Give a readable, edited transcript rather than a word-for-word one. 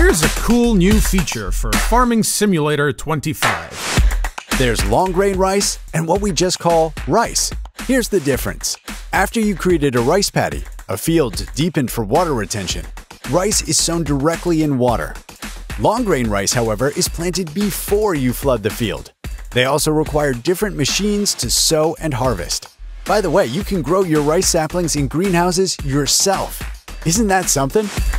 Here's a cool new feature for Farming Simulator 25. There's long-grain rice and what we just call rice. Here's the difference. After you created a rice paddy, a field deepened for water retention, rice is sown directly in water. Long-grain rice, however, is planted before you flood the field. They also require different machines to sow and harvest. By the way, you can grow your rice saplings in greenhouses yourself. Isn't that something?